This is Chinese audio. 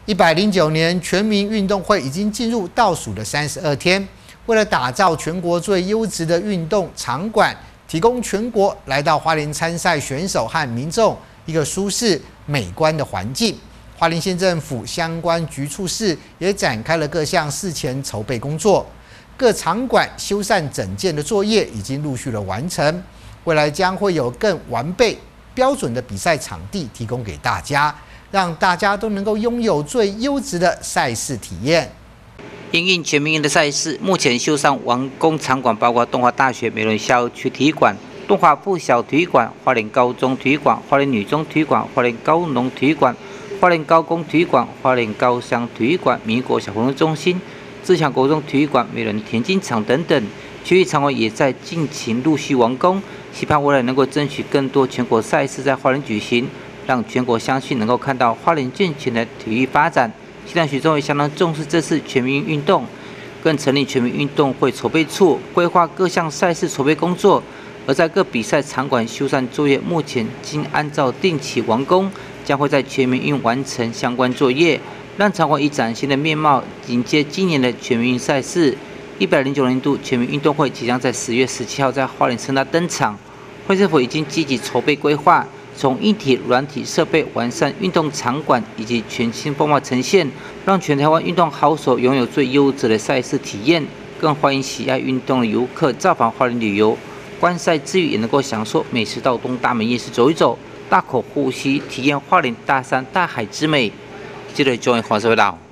109年全民运动会已经进入倒数的32天，为了打造全国最优质的运动场馆，提供全国来到花莲参赛选手和民众一个舒适美观的环境。花莲县政府相关局处室也展开了各项事前筹备工作，各场馆修缮整建的作业已经陆续的完成，未来将会有更完备标准的比赛场地提供给大家，让大家都能够拥有最优质的赛事体验。 因应全民运的赛事，目前修缮完工场馆包括东华大学美伦校区体育馆、东华附小体育馆、花莲高中体育馆、花莲女中体育馆、花莲高农体育馆、花莲高工体育馆、花莲高商体育馆、民国小活动中心、自强国中体育馆、美伦田径场等等，区域场馆也在近期陆续完工，期盼未来能够争取更多全国赛事在花莲举行，让全国乡亲能够看到花莲健全的体育发展。县长许宗伟相当重视这次全民运动，更成立全民运动会筹备处，规划各项赛事筹备工作。而在各比赛场馆修缮作业，目前经按照定期完工，将会在全民运完成相关作业，让场馆以崭新的面貌迎接今年的全民运赛事。109年度全民运动会即将在10月17号在花莲盛大登场。会政府已经积极筹备规划，从硬体、软体设备完善运动场馆以及全新风貌呈现，让全台湾运动好手拥有最优质的赛事体验。更欢迎喜爱运动的游客造访花莲旅游，观赛之余也能够享受美食到东大门夜市走一走，大口呼吸体验花莲大山大海之美。记者Joey黄社会道。